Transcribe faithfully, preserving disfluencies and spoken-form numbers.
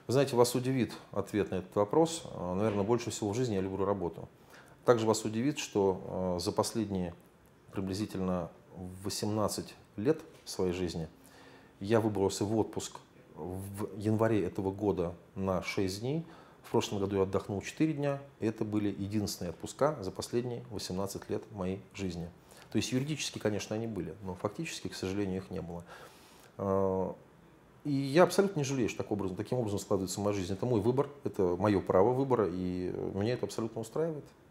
Вы знаете, вас удивит ответ на этот вопрос. Э, Наверное, больше всего в жизни я люблю работу. Также вас удивит, что э, за последние приблизительно восемнадцать лет своей жизни я выбрался в отпуск в январе этого года на шесть дней. В прошлом году я отдохнул четыре дня. И это были единственные отпуска за последние восемнадцать лет моей жизни. То есть юридически, конечно, они были, но фактически, к сожалению, их не было. Э, И я абсолютно не жалею, что так образом, таким образом складывается моя жизнь. Это мой выбор, это мое право выбора, и меня это абсолютно устраивает.